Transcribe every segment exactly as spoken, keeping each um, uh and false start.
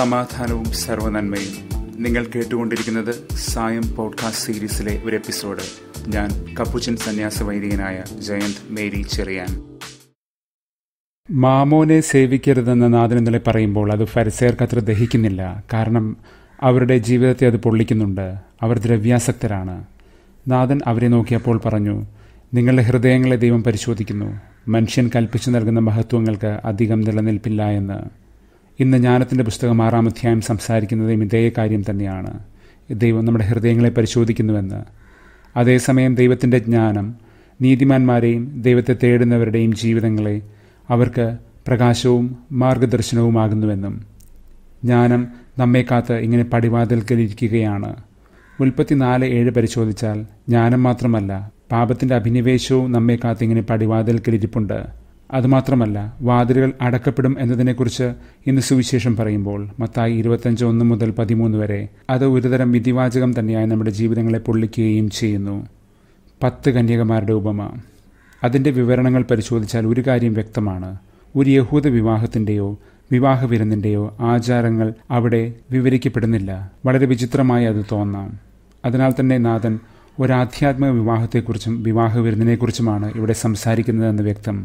സമാധാനവും സർവ്വനന്മയും. നിങ്ങൾ കേട്ടുകൊണ്ടിരിക്കുന്നത് സായം പോഡ്കാസ്റ്റ് സീരീസിലെ ഒരു എപ്പിസോഡ്. ഞാൻ കപ്പുച്ചൻ സന്യാസ വൈദികനായ ജയന്ത് മേരി ചെറിയാൻ. മാമോനെ സേവിക്കരുതെന്ന് നാഥൻ ഇന്നലെ പറയുമ്പോൾ അത് ഫരിസേയർക്ക് അത്ര ദഹിക്കുന്നില്ല. കാരണം അവരുടെ ജീവിതത്തെ അത് പൊള്ളിക്കുന്നുണ്ട്. അവർ ദ്രവ്യാസക്തരാണ്. നാഥൻ അവരെ നോക്കിയപ്പോൾ പറഞ്ഞു, നിങ്ങളുടെ ഹൃദയങ്ങളെ ദൈവം പരിശോധിക്കുന്നു. മനുഷ്യൻ കൽപ്പിച്ചു നൽകുന്ന മഹത്വങ്ങൾക്ക് അധികം നിലനിൽപ്പില്ല എന്ന്. ഇന്ന് ജ്ഞാനത്തിൻ്റെ പുസ്തകം ആറാം അധ്യായം സംസാരിക്കുന്നതും ഇതേ കാര്യം തന്നെയാണ്. ദൈവം നമ്മുടെ ഹൃദയങ്ങളെ പരിശോധിക്കുന്നുവെന്ന്. അതേസമയം ദൈവത്തിൻ്റെ ജ്ഞാനം നീതിമാന്മാരെയും ദൈവത്തെ തേടുന്നവരുടെയും ജീവിതങ്ങളെ അവർക്ക് പ്രകാശവും മാർഗദർശനവുമാകുന്നുവെന്നും. ജ്ഞാനം നമ്മെ കാത്ത് ഇങ്ങനെ പടിവാതിൽക്കലിരിക്കുകയാണ്. ഉൽപ്പത്തി നാല് ഏഴ് പരിശോധിച്ചാൽ ജ്ഞാനം മാത്രമല്ല, പാപത്തിൻ്റെ അഭിനിവേശവും നമ്മെ കാത്ത് ഇങ്ങനെ പടിവാതിൽക്കലിരിപ്പുണ്ട്. അതുമാത്രമല്ല, വാതിലുകൾ അടക്കപ്പെടും എന്നതിനെക്കുറിച്ച് ഇന്ന് സുവിശേഷം പറയുമ്പോൾ മത്തായി ഇരുപത്തഞ്ച് ഒന്ന് മുതൽ പതിമൂന്ന് വരെ അത് ഒരുതരം വിധിവാചകം തന്നെയായി നമ്മുടെ ജീവിതങ്ങളെ പൊള്ളിക്കുകയും ചെയ്യുന്നു. പത്ത് കന്യകമാരുടെ ഉപമ. അതിൻ്റെ വിവരണങ്ങൾ പരിശോധിച്ചാൽ ഒരു കാര്യം വ്യക്തമാണ്. ഒരു യഹൂദ വിവാഹത്തിൻ്റെയോ വിവാഹ വിരുന്നിൻ്റെയോ ആചാരങ്ങൾ അവിടെ വിവരിക്കപ്പെടുന്നില്ല. വളരെ വിചിത്രമായി അത് തോന്നാം. അതിനാൽ തന്നെ നാഥൻ ഒരാധ്യാത്മിക വിവാഹത്തെക്കുറിച്ചും വിവാഹ വിരുന്നിനെക്കുറിച്ചുമാണ് ഇവിടെ സംസാരിക്കുന്നതെന്ന് വ്യക്തം.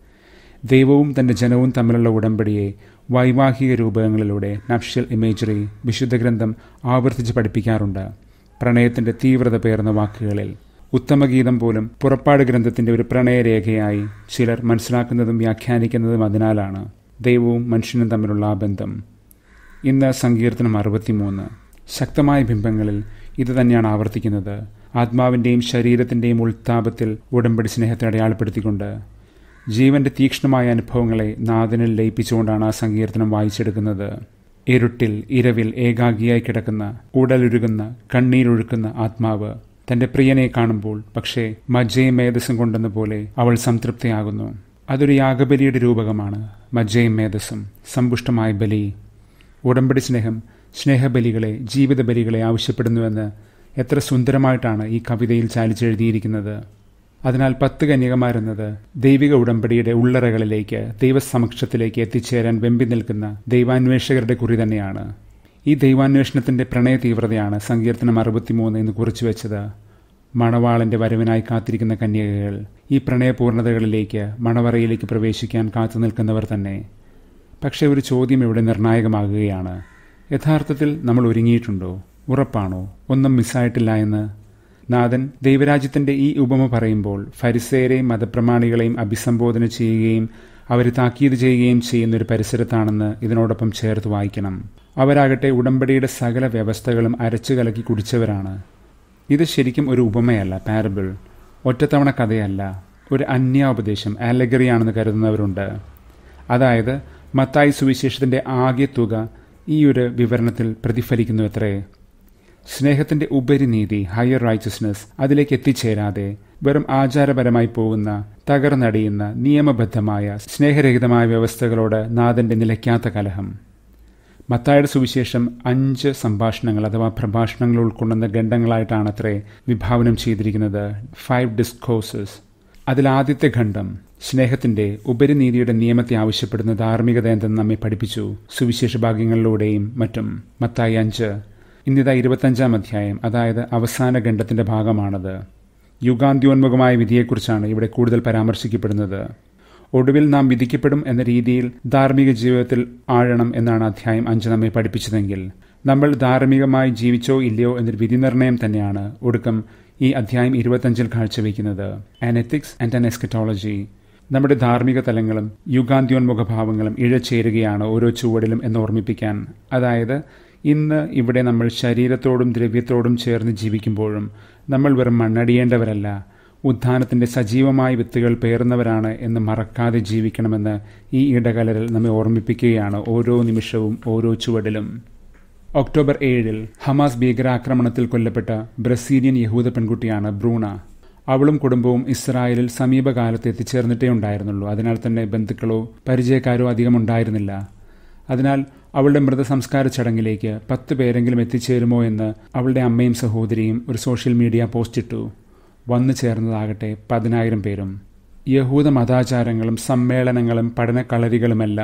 ദൈവവും തൻ്റെ ജനവും തമ്മിലുള്ള ഉടമ്പടിയെ വൈവാഹിക രൂപങ്ങളിലൂടെ നപ്ഷ്യൽ ഇമേജറി വിശുദ്ധ ഗ്രന്ഥം ആവർത്തിച്ച് പഠിപ്പിക്കാറുണ്ട്. പ്രണയത്തിൻ്റെ തീവ്രത പേർന്ന വാക്കുകളിൽ ഉത്തമഗീതം പോലും പുറപ്പാട് ഗ്രന്ഥത്തിൻ്റെ ഒരു പ്രണയരേഖയായി ചിലർ മനസ്സിലാക്കുന്നതും വ്യാഖ്യാനിക്കുന്നതും അതിനാലാണ്. ദൈവവും മനുഷ്യനും തമ്മിലുള്ള ആ ബന്ധം. ഇന്ന് സങ്കീർത്തനം അറുപത്തിമൂന്ന് ശക്തമായ ബിംബങ്ങളിൽ ഇത് തന്നെയാണ് ആവർത്തിക്കുന്നത്. ആത്മാവിൻ്റെയും ശരീരത്തിൻ്റെയും ഉൾത്താപത്തിൽ ഉടമ്പടി സ്നേഹത്തെ അടയാളപ്പെടുത്തിക്കൊണ്ട് ജീവന്റെ തീക്ഷ്ണമായ അനുഭവങ്ങളെ നാഥനിൽ ലയിപ്പിച്ചുകൊണ്ടാണ് ആ സങ്കീർത്തനം വായിച്ചെടുക്കുന്നത്. ഇരുട്ടിൽ ഇരവിൽ ഏകാഗിയായി കിടക്കുന്ന, ഉടലുരുകുന്ന, കണ്ണീരൊഴുക്കുന്ന ആത്മാവ് തൻ്റെ പ്രിയനെ കാണുമ്പോൾ പക്ഷേ മജ്ജയും മേധസ്സും കൊണ്ടെന്ന പോലെ അവൾ സംതൃപ്തിയാകുന്നു. അതൊരു യാഗബലിയുടെ രൂപകമാണ്. മജ്ജയും മേധസ്സും സമ്പുഷ്ടമായ ബലി. ഉടമ്പടി സ്നേഹം സ്നേഹബലികളെ, ജീവിത ബലികളെ ആവശ്യപ്പെടുന്നുവെന്ന് എത്ര സുന്ദരമായിട്ടാണ് ഈ കവിതയിൽ ചാലിച്ചെഴുതിയിരിക്കുന്നത്. അതിനാൽ പത്ത് കന്യകമാരെന്നത് ദൈവിക ഉടമ്പടിയുടെ ഉള്ളറകളിലേക്ക്, ദൈവസമക്ഷത്തിലേക്ക് എത്തിച്ചേരാൻ വെമ്പി നിൽക്കുന്ന ദൈവാന്വേഷകരുടെ കുറി തന്നെയാണ്. ഈ ദൈവാന്വേഷണത്തിൻ്റെ പ്രണയ തീവ്രതയാണ് സങ്കീർത്തനം അറുപത്തിമൂന്ന് എന്ന് കുറിച്ചു വെച്ചത്. മണവാളൻ്റെ വരവിനായി കാത്തിരിക്കുന്ന കന്യകകൾ ഈ പ്രണയപൂർണ്ണതകളിലേക്ക്, മണവറയിലേക്ക് പ്രവേശിക്കാൻ കാത്തു നിൽക്കുന്നവർ തന്നെ. പക്ഷേ ഒരു ചോദ്യം ഇവിടെ നിർണായകമാകുകയാണ്. യഥാർത്ഥത്തിൽ നമ്മൾ ഒരുങ്ങിയിട്ടുണ്ടോ? ഉറപ്പാണോ ഒന്നും മിസ്സായിട്ടില്ല എന്ന്? നാഥൻ ദൈവരാജ്യത്തിൻ്റെ ഈ ഉപമ പറയുമ്പോൾ ഫരിസേയരെയും മതപ്രമാണികളെയും അഭിസംബോധന ചെയ്യുകയും അവരെ താക്കീത് ചെയ്യുകയും ചെയ്യുന്നൊരു പരിസരത്താണെന്ന് ഇതിനോടൊപ്പം ചേർത്ത് വായിക്കണം. അവരാകട്ടെ ഉടമ്പടിയുടെ സകല വ്യവസ്ഥകളും അരച്ചു കലക്കി കുടിച്ചവരാണ്. ഇത് ശരിക്കും ഒരു ഉപമയല്ല, പാരബിൾ, ഒറ്റത്തവണ കഥയല്ല, ഒരു അന്യാപദേശം, ആലഗറിയാണെന്ന് കരുതുന്നവരുണ്ട്. അതായത് മത്തായി സുവിശേഷത്തിൻ്റെ ആകെ തുക ഈ ഒരു വിവരണത്തിൽ പ്രതിഫലിക്കുന്നു അത്രേ. സ്നേഹത്തിൻ്റെ ഉപരിനീതി, ഹയർ റൈച്ചസ്നസ്, അതിലേക്ക് എത്തിച്ചേരാതെ വെറും ആചാരപരമായി പോകുന്ന, തകർന്നടിയുന്ന, നിയമബദ്ധമായ, സ്നേഹരഹിതമായ വ്യവസ്ഥകളോട് നാഥൻ്റെ നിലയ്ക്കാത്ത കലഹം. മത്തായിയുടെ സുവിശേഷം അഞ്ച് സംഭാഷണങ്ങൾ അഥവാ പ്രഭാഷണങ്ങൾ ഉൾക്കൊള്ളുന്ന ഖണ്ഡങ്ങളായിട്ടാണത്രേ വിഭാവനം ചെയ്തിരിക്കുന്നത്. Five discourses. അതിലാദ്യത്തെ ഖണ്ഡം സ്നേഹത്തിൻ്റെ ഉപരിനീതിയുടെ നിയമത്തെ ആവശ്യപ്പെടുന്ന ധാർമ്മികത എന്തെന്ന് നമ്മെ പഠിപ്പിച്ചു സുവിശേഷ ഭാഗ്യങ്ങളിലൂടെയും മറ്റും. മത്തായി അഞ്ച്. ഇന്നിതാ ഇരുപത്തഞ്ചാം അധ്യായം, അതായത് അവസാന ഖണ്ഡത്തിൻ്റെ ഭാഗമാണത്. യുഗാന്ത്യോന്മുഖമായ വിധിയെക്കുറിച്ചാണ് ഇവിടെ കൂടുതൽ പരാമർശിക്കപ്പെടുന്നത്. ഒടുവിൽ നാം വിധിക്കപ്പെടും എന്ന രീതിയിൽ ധാർമ്മിക ജീവിതത്തിൽ ആഴണം എന്നാണ് അധ്യായം അഞ്ച് നമ്മെ പഠിപ്പിച്ചതെങ്കിൽ, നമ്മൾ ധാർമ്മികമായി ജീവിച്ചോ ഇല്ലയോ എന്നൊരു വിധി നിർണയം തന്നെയാണ് ഒടുക്കം ഈ അധ്യായം ഇരുപത്തഞ്ചിൽ കാഴ്ചവെക്കുന്നത്. An ethics and an eschatology. നമ്മുടെ ധാർമ്മിക തലങ്ങളും യുഗാന്ത്യോന്മുഖ ഭാവങ്ങളും ഇഴചേരുകയാണ് ഓരോ ചുവടിലും എന്ന് ഓർമ്മിപ്പിക്കാൻ. അതായത് ഇന്ന് ഇവിടെ നമ്മൾ ശരീരത്തോടും ദ്രവ്യത്തോടും ചേർന്ന് ജീവിക്കുമ്പോഴും നമ്മൾ വെറും മണ്ണടിയേണ്ടവരല്ല, ഉത്ഥാനത്തിൻ്റെ സജീവമായ വിത്തുകൾ പേറുന്നവരാണ് എന്ന് മറക്കാതെ ജീവിക്കണമെന്ന് ഈ ഇടകലരൽ നമ്മെ ഓർമ്മിപ്പിക്കുകയാണ് ഓരോ നിമിഷവും, ഓരോ ചുവടിലും. ഒക്ടോബർ ഏഴിൽ ഹമാസ് ഭീകരാക്രമണത്തിൽ കൊല്ലപ്പെട്ട ബ്രസീലിയൻ യഹൂദ പെൺകുട്ടിയാണ് ബ്രൂണ. അവളും കുടുംബവും ഇസ്രായേലിൽ സമീപകാലത്ത് എത്തിച്ചേർന്നിട്ടേ ഉണ്ടായിരുന്നുള്ളൂ. അതിനാൽ തന്നെ ബന്ധുക്കളോ പരിചയക്കാരോ അധികം ഉണ്ടായിരുന്നില്ല. അതിനാൽ അവളുടെ മൃതസംസ്കാര ചടങ്ങിലേക്ക് പത്ത് പേരെങ്കിലും എത്തിച്ചേരുമോ എന്ന് അവളുടെ അമ്മയും സഹോദരിയും ഒരു സോഷ്യൽ മീഡിയ പോസ്റ്റിട്ടു. വന്നു ചേർന്നതാകട്ടെ പതിനായിരം പേരും. യഹൂദ മതാചാരങ്ങളും സമ്മേളനങ്ങളും പഠനക്കളരികളുമെല്ലാം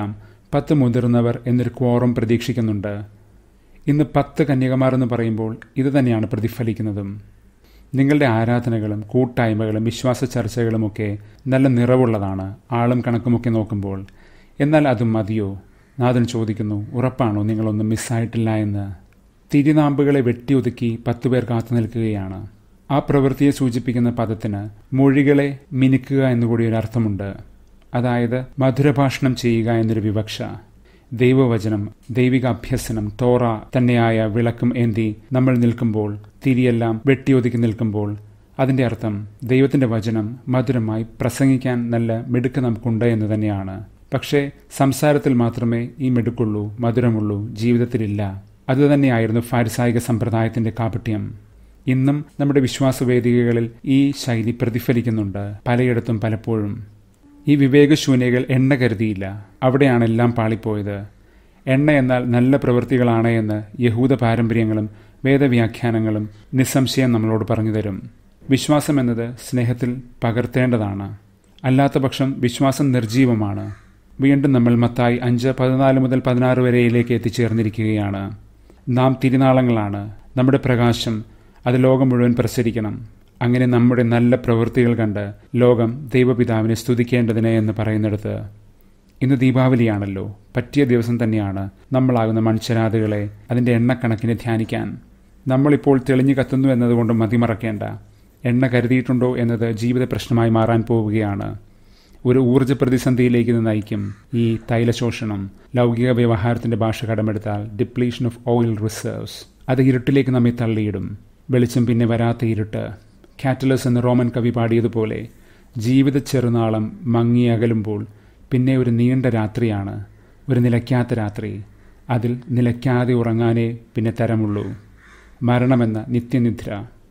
പത്ത് മുതിർന്നവർ എന്നൊരു ക്വോറം പ്രതീക്ഷിക്കുന്നുണ്ട്. ഇന്ന് പത്ത് കന്യകമാർ എന്ന് പറയുമ്പോൾ ഇത് തന്നെയാണ് പ്രതിഫലിക്കുന്നതും. നിങ്ങളുടെ ആരാധനകളും കൂട്ടായ്മകളും വിശ്വാസ ചർച്ചകളുമൊക്കെ നല്ല നിറവുള്ളതാണ്, ആളും കണക്കുമൊക്കെ നോക്കുമ്പോൾ. എന്നാൽ അതും മതിയോ? നാഥൻ ചോദിക്കുന്നു, ഉറപ്പാണോ നിങ്ങളൊന്നും മിസ്സായിട്ടില്ല എന്ന്? തിരുനാമ്പുകളെ വെട്ടിയൊതുക്കി പത്തു പേർ കാത്തു നിൽക്കുകയാണ്. ആ പ്രവൃത്തിയെ സൂചിപ്പിക്കുന്ന പദത്തിന് മൊഴികളെ മിനുക്കുക എന്നുകൂടി ഒരു അർത്ഥമുണ്ട്. അതായത് മധുരഭാഷണം ചെയ്യുക എന്നൊരു വിവക്ഷ. ദൈവവചനം, ദൈവിക അഭ്യസനം, തോറ തന്നെയായ വിളക്കും ഏന്തി നമ്മൾ നിൽക്കുമ്പോൾ, തിരിയെല്ലാം വെട്ടിയൊതുക്കി നിൽക്കുമ്പോൾ, അതിൻ്റെ അർത്ഥം ദൈവത്തിൻ്റെ വചനം മധുരമായി പ്രസംഗിക്കാൻ നല്ല മിടുക്ക് നമുക്കുണ്ട് എന്ന് തന്നെയാണ്. പക്ഷേ സംസാരത്തിൽ മാത്രമേ ഈ മിടുക്കുള്ളൂ, മധുരമുള്ളൂ, ജീവിതത്തിലില്ല. അതുതന്നെയായിരുന്നു ഫാരിസായിക സമ്പ്രദായത്തിൻ്റെ കാപട്യം. ഇന്നും നമ്മുടെ വിശ്വാസവേദികകളിൽ ഈ ശൈലി പ്രതിഫലിക്കുന്നുണ്ട്, പലയിടത്തും പലപ്പോഴും. ഈ വിവേകശൂന്യകൾ എണ്ണ കരുതിയില്ല, അവിടെയാണ് എല്ലാം പാളിപ്പോയത്. എണ്ണ എന്നാൽ നല്ല പ്രവൃത്തികളാണ് എന്ന് യഹൂദ പാരമ്പര്യങ്ങളും വേദവ്യാഖ്യാനങ്ങളും നിസ്സംശയം നമ്മളോട് പറഞ്ഞു തരും. വിശ്വാസം എന്നത് സ്നേഹത്തിൽ പകർത്തേണ്ടതാണ്. അല്ലാത്ത പക്ഷം വിശ്വാസം നിർജീവമാണ്. വീണ്ടും നമ്മൾ മത്തായി അഞ്ച് പതിനാല് മുതൽ പതിനാറ് വരെയിലേക്ക് എത്തിച്ചേർന്നിരിക്കുകയാണ്. നാം തിരുനാളങ്ങളാണ്. നമ്മുടെ പ്രകാശം അത് ലോകം മുഴുവൻ പ്രസരിക്കണം. അങ്ങനെ നമ്മുടെ നല്ല പ്രവൃത്തികൾ കണ്ട് ലോകം ദൈവപിതാവിനെ സ്തുതിക്കേണ്ടതിന് എന്ന് പറയുന്നിടത്ത് ഇന്ന് ദീപാവലിയാണല്ലോ. പറ്റിയ ദിവസം തന്നെയാണ് നമ്മളാകുന്ന മൺചരാതുകളെ അതിൻ്റെ എണ്ണക്കണക്കിന് ധ്യാനിക്കാൻ. നമ്മളിപ്പോൾ തെളിഞ്ഞു കത്തുന്നു എന്നതുകൊണ്ട് മതിമറക്കേണ്ട. എണ്ണ കരുതിയിട്ടുണ്ടോ എന്നത് ജീവിത പ്രശ്നമായി മാറാൻ പോവുകയാണ്. ഒരു ഊർജ്ജ പ്രതിസന്ധിയിലേക്ക് ഇത് നയിക്കും. ഈ തൈലശോഷണം, ലൗകിക വ്യവഹാരത്തിൻ്റെ ഭാഷ കടമെടുത്താൽ ഡിപ്ലീഷൻ ഓഫ് ഓയിൽ റിസർവ്സ്, അത് ഇരുട്ടിലേക്ക് നമ്മെ തള്ളിയിടും. വെളിച്ചം പിന്നെ വരാത്ത ഇരുട്ട്. കാറ്റലസ് എന്ന റോമൻ കവി പാടിയതുപോലെ ജീവിത ചെറുനാളം മങ്ങി അകലുമ്പോൾ പിന്നെ ഒരു നീണ്ട രാത്രിയാണ്, ഒരു നിലയ്ക്കാത്ത രാത്രി. അതിൽ നിലയ്ക്കാതെ ഉറങ്ങാനേ പിന്നെ തരമുള്ളൂ. മരണമെന്ന നിത്യനിദ്ര.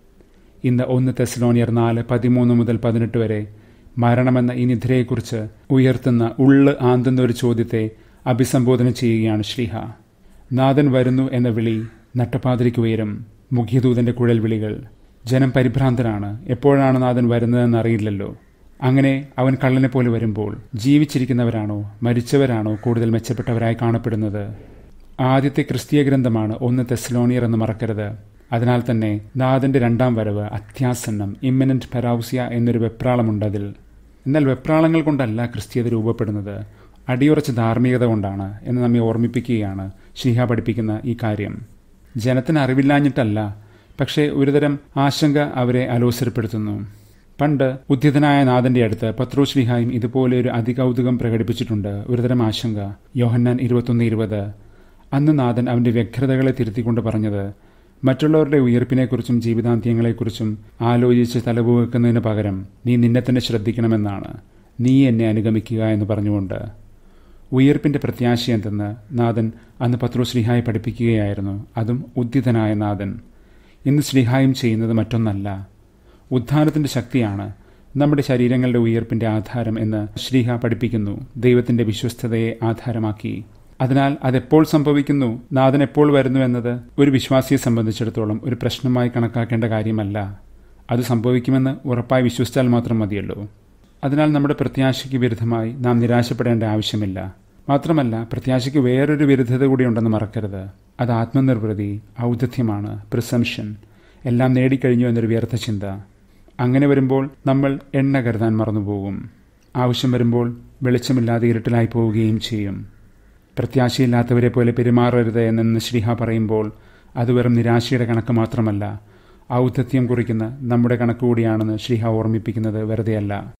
ഇന്ന് ഒന്ന് തെസ്സലോനിയർ നാല് പതിമൂന്ന് മുതൽ പതിനെട്ട് വരെ മരണമെന്ന ഈ നിദ്രയെക്കുറിച്ച് ഉയർത്തുന്ന ഉള്ള് ആന്തുന്ന ഒരു ചോദ്യത്തെ അഭിസംബോധന ചെയ്യുകയാണ് ശ്ലീഹ. നാഥൻ വരുന്നു എന്ന വിളി നട്ടപ്പാതിരിക്ക് ഉയരും. മുഖ്യദൂതന്റെ കുഴൽ വിളികൾ. ജനം പരിഭ്രാന്തരാണ്. എപ്പോഴാണ് നാഥൻ വരുന്നതെന്നറിയില്ലല്ലോ. അങ്ങനെ അവൻ കള്ളനെ പോലെ വരുമ്പോൾ ജീവിച്ചിരിക്കുന്നവരാണോ മരിച്ചവരാണോ കൂടുതൽ മെച്ചപ്പെട്ടവരായി കാണപ്പെടുന്നത്? ആദ്യത്തെ ക്രിസ്തീയ ഗ്രന്ഥമാണ് ഒന്ന് തെസ്സലോനിയർ എന്ന് മറക്കരുത്. അതിനാൽ തന്നെ നാഥന്റെ രണ്ടാം വരവ് അത്യാസന്നം, ഇമ്മിനന്റ് പെറൗസിയ എന്നൊരു വെപ്രാളമുണ്ട് അതിൽ. എന്നാൽ വെപ്രാളങ്ങൾ കൊണ്ടല്ല ക്രിസ്തീയത രൂപപ്പെടുന്നത്, അടിയുറച്ച ധാർമ്മികത കൊണ്ടാണ് എന്ന് നമ്മെ ഓർമ്മിപ്പിക്കുകയാണ് ശ്ലീഹ പഠിപ്പിക്കുന്ന ഈ കാര്യം. ജനത്തിന് അറിവില്ലാഞ്ഞിട്ടല്ല, പക്ഷേ ഒരുതരം ആശങ്ക അവരെ അലോസരപ്പെടുത്തുന്നു. പണ്ട് ഉദ്ധിതനായ നാഥന്റെ അടുത്ത് പത്രോസ് ശ്ലീഹായും ഇതുപോലെ ഒരു അതികൗതുകം പ്രകടിപ്പിച്ചിട്ടുണ്ട്, ഒരുതരം ആശങ്ക. യോഹന്നാൻ ഇരുപത്തൊന്ന് ഇരുപത്. അന്ന് നാഥൻ അവന്റെ വ്യഗ്രതകളെ തിരുത്തിക്കൊണ്ട് പറഞ്ഞത്, മറ്റുള്ളവരുടെ ഉയർപ്പിനെക്കുറിച്ചും ജീവിതാന്ത്യങ്ങളെക്കുറിച്ചും ആലോചിച്ച് തലപുകക്കുന്നതിന് പകരം നീ നിന്നെ തന്നെ ശ്രദ്ധിക്കണമെന്നാണ്. നീ എന്നെ അനുഗമിക്കുക എന്ന് പറഞ്ഞുകൊണ്ട്. ഉയർപ്പിന്റെ പ്രത്യാശ എന്തെന്ന് നാഥൻ അന്ന് പത്രോസ് ശ്ലീഹായെ പഠിപ്പിക്കുകയായിരുന്നു. അതും ഉദ്ധിതനായ നാഥൻ. ഇന്ന് ശ്ലീഹായും ചെയ്യുന്നത് മറ്റൊന്നല്ല, ഉത്ഥാനത്തിന്റെ ശക്തിയാണ് നമ്മുടെ ശരീരങ്ങളുടെ ഉയർപ്പിന്റെ ആധാരം എന്ന് ശ്ലീഹ പഠിപ്പിക്കുന്നു, ദൈവത്തിന്റെ വിശ്വസ്തതയെ ആധാരമാക്കി. അതിനാൽ അതെപ്പോൾ സംഭവിക്കുന്നു, നാഥൻ എപ്പോൾ വരുന്നു എന്നത് ഒരു വിശ്വാസിയെ സംബന്ധിച്ചിടത്തോളം ഒരു പ്രശ്നമായി കണക്കാക്കേണ്ട കാര്യമല്ല. അത് സംഭവിക്കുമെന്ന് ഉറപ്പായി വിശ്വസിച്ചാൽ മാത്രം മതിയല്ലോ. അതിനാൽ നമ്മുടെ പ്രത്യാശയ്ക്ക് വിരുദ്ധമായി നാം നിരാശപ്പെടേണ്ട ആവശ്യമില്ല. മാത്രമല്ല, പ്രത്യാശയ്ക്ക് വേറൊരു വിരുദ്ധത കൂടി ഉണ്ടെന്ന് മറക്കരുത്. അത് ആത്മനിർവൃതി, ഔദ്ധത്യമാണ്, പ്രിസംഷൻ. എല്ലാം നേടിക്കഴിഞ്ഞു എന്നൊരു വ്യർത്ഥ ചിന്ത. അങ്ങനെ വരുമ്പോൾ നമ്മൾ എണ്ണ കരുതാൻ മറന്നുപോകും. ആവശ്യം വരുമ്പോൾ വെളിച്ചമില്ലാതെ ഇരുട്ടിലായി പോവുകയും ചെയ്യും. പ്രത്യാശയില്ലാത്തവരെ പോലെ പെരുമാറരുത് എന്നെന്ന് ശ്ലീഹ പറയുമ്പോൾ അത് വെറും നിരാശയുടെ കണക്ക് മാത്രമല്ല, ഔദ്ധത്യം കുറിക്കുന്ന നമ്മുടെ കണക്ക് കൂടിയാണെന്ന് ശ്ലീഹ ഓർമ്മിപ്പിക്കുന്നത് വെറുതെയല്ല.